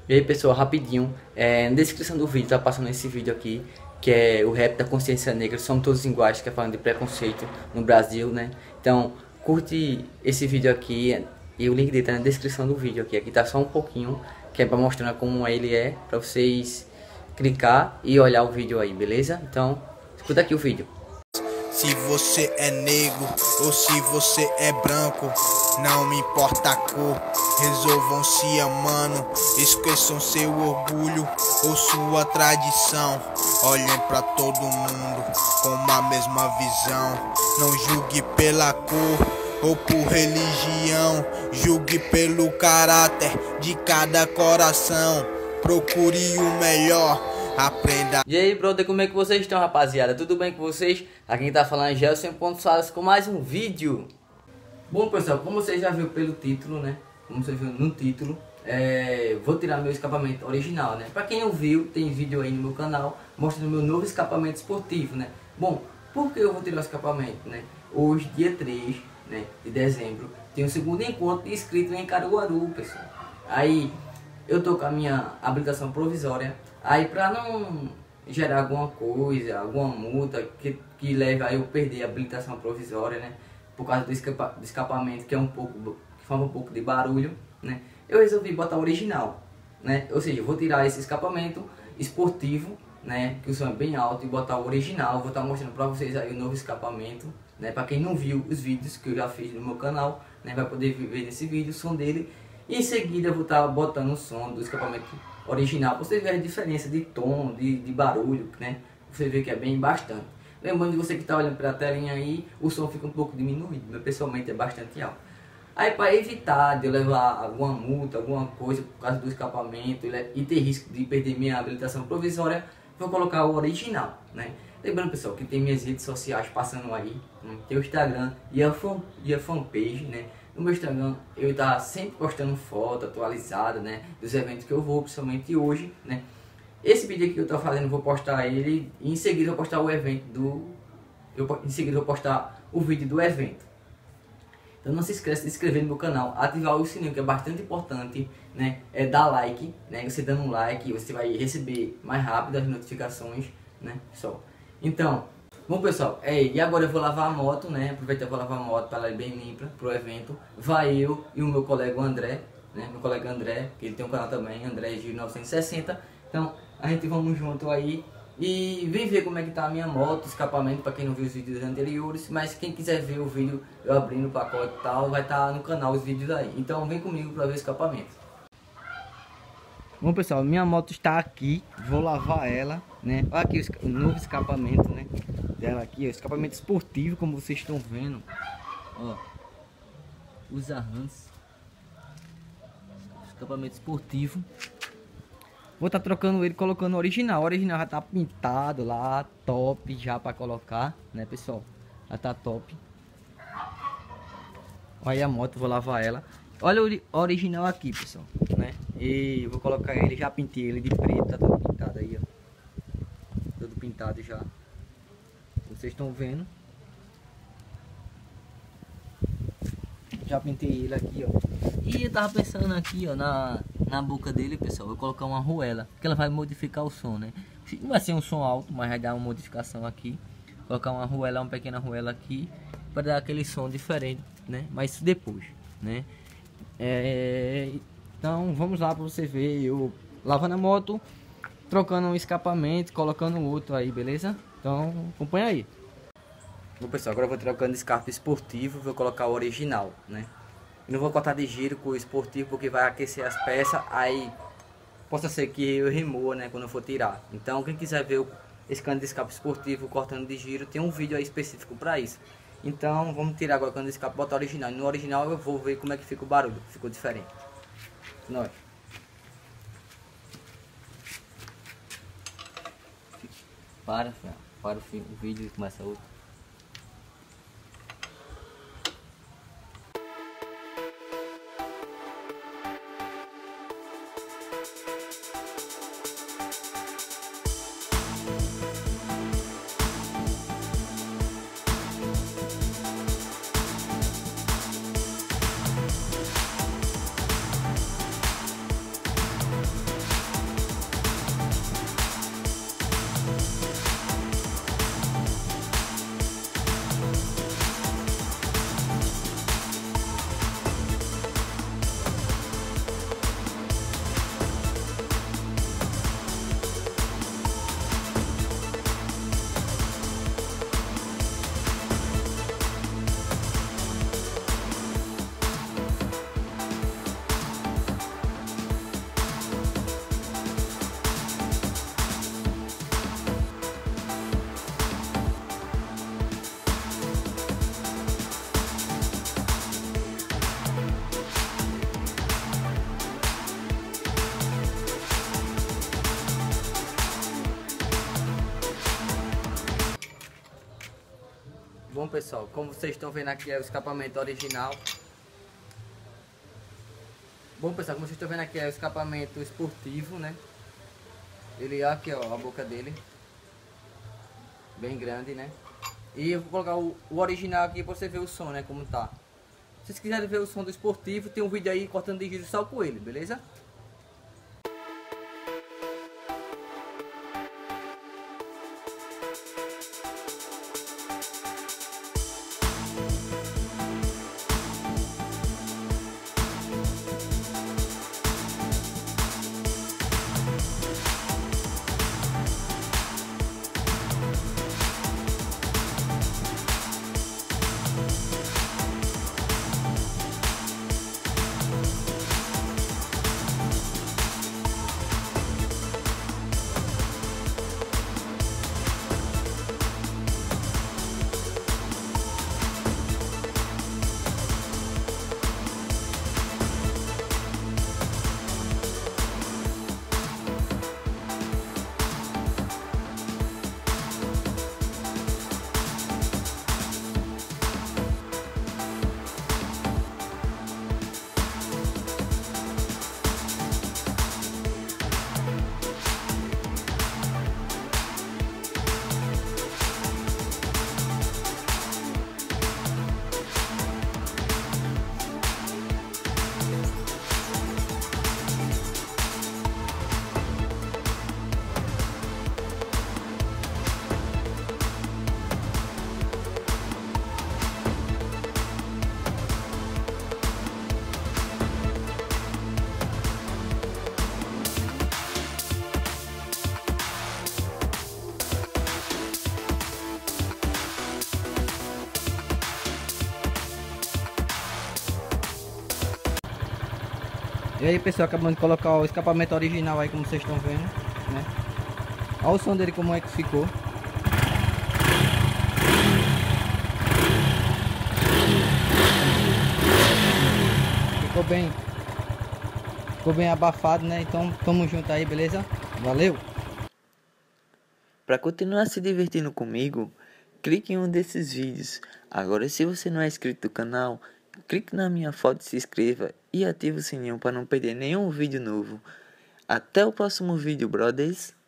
E aí pessoal, rapidinho, na descrição do vídeo tá passando esse vídeo aqui, que é o rap da consciência negra, somos todos iguais, que é falando de preconceito no Brasil, né? Então, curte esse vídeo aqui e o link dele tá na descrição do vídeo aqui. Aqui tá só um pouquinho, que é pra mostrar como ele é, pra vocês clicar e olhar o vídeo aí, beleza? Então, escuta aqui o vídeo. Se você é negro ou se você é branco, não me importa a cor, resolvam se amando, esqueçam seu orgulho ou sua tradição. Olhem pra todo mundo com a mesma visão, não julgue pela cor ou por religião, julgue pelo caráter de cada coração, procure o melhor. Aprenda. E aí, brother, como é que vocês estão, rapaziada? Tudo bem com vocês? Aqui quem tá falando é Gelson Pontos Salas com mais um vídeo. Bom, pessoal, como vocês já viram pelo título, né? Como vocês viram no título, vou tirar meu escapamento original, né? Pra quem não viu, tem vídeo aí no meu canal mostrando meu novo escapamento esportivo, né? Bom, por que eu vou tirar o escapamento, né? Hoje, dia 3, né, de dezembro, tem o segundo encontro de inscritos em Caruaru, pessoal. Aí, eu tô com a minha habilitação provisória. Aí pra não gerar alguma coisa, alguma multa que leve a eu perder a habilitação provisória, né? Por causa do escapamento que forma um pouco de barulho, né? Eu resolvi botar o original, né? Ou seja, eu vou tirar esse escapamento esportivo, né? Que o som é bem alto, e botar o original. Vou estar mostrando pra vocês aí o novo escapamento, né? Pra quem não viu os vídeos que eu já fiz no meu canal, né? Vai poder ver nesse vídeo o som dele. E em seguida eu vou estar botando o som do escapamento original, pra você ver a diferença de tom, de barulho, né? Você vê que é bem bastante. Lembrando de você que está olhando para a telinha aí, o som fica um pouco diminuído, mas pessoalmente é bastante alto. Aí para evitar de eu levar alguma multa, alguma coisa por causa do escapamento e ter risco de perder minha habilitação provisória, vou colocar o original, né? Lembrando, pessoal, que tem minhas redes sociais passando aí, né? Tem o Instagram e a fanpage, né? No meu Instagram eu tá sempre postando foto atualizada, né, dos eventos que eu vou, principalmente hoje, né. Esse vídeo aqui que eu tô fazendo, eu vou postar ele e em seguida eu vou postar o evento em seguida eu vou postar o vídeo do evento. Então não se esqueça de se inscrever no meu canal, ativar o sininho, que é bastante importante, né, dar like, né, você dando um like, você vai receber mais rápido as notificações, né, pessoal. Então, bom, pessoal, e agora eu vou lavar a moto, né? Aproveitar que eu vou lavar a moto para ela ir bem limpa pro evento. Vai eu e o meu colega André, né? Meu colega André, que ele tem um canal também, André Gil 960. Então, a gente vamos junto aí e vem ver como é que tá a minha moto, escapamento, para quem não viu os vídeos anteriores. Mas quem quiser ver o vídeo eu abrindo o pacote e tal, vai estar no canal os vídeos aí. Então vem comigo para ver o escapamento. Bom, pessoal, minha moto está aqui, vou lavar ela, né? Olha aqui o novo escapamento, né? Dela aqui, ó, escapamento esportivo, como vocês estão vendo, ó, os arranques, escapamento esportivo. Vou estar trocando ele, colocando o original já tá pintado lá, top já para colocar, né, pessoal? Já tá top. Olha aí a moto, vou lavar ela. Olha o original aqui, pessoal, né? E vou colocar ele, já pintei ele de preto, tá todo pintado aí, ó. Todo pintado já. Vocês estão vendo. Já pintei ele aqui, ó. E eu tava pensando aqui, ó, na boca dele, pessoal, vou colocar uma arruela, que ela vai modificar o som, né? Não vai ser um som alto, mas vai dar uma modificação aqui. Colocar uma arruela, uma pequena arruela aqui, para dar aquele som diferente, né? Mas isso depois, né? Então vamos lá para você ver eu lavando a moto, trocando um escapamento, colocando outro aí, beleza? Então acompanha aí. Bom, pessoal, agora eu vou trocando escape esportivo, vou colocar o original, né? Eu não vou cortar de giro com o esportivo porque vai aquecer as peças, aí possa ser que eu remova, né, quando eu for tirar. Então quem quiser ver esse cano de escape esportivo cortando de giro, tem um vídeo aí específico para isso. Então vamos tirar agora o cano de escape e botar o original. No original eu vou ver como é que fica o barulho, ficou diferente. Nós. Para o vídeo e começa outro. Bom pessoal, como vocês estão vendo aqui é o escapamento original. Bom pessoal, como vocês estão vendo aqui é o escapamento esportivo, né? Ele aqui ó, a boca dele. Bem grande, né? E eu vou colocar o original aqui pra você ver o som, né? Como tá. Se vocês quiserem ver o som do esportivo, tem um vídeo aí cortando de vídeo só com ele, beleza? E aí pessoal, acabando de colocar o escapamento original aí, como vocês estão vendo, né? Olha o som dele como é que ficou. Ficou bem abafado, né? Então tamo junto aí, beleza? Valeu! Para continuar se divertindo comigo, clique em um desses vídeos. Agora, se você não é inscrito no canal, clique na minha foto e se inscreva e ative o sininho para não perder nenhum vídeo novo. Até o próximo vídeo, brothers!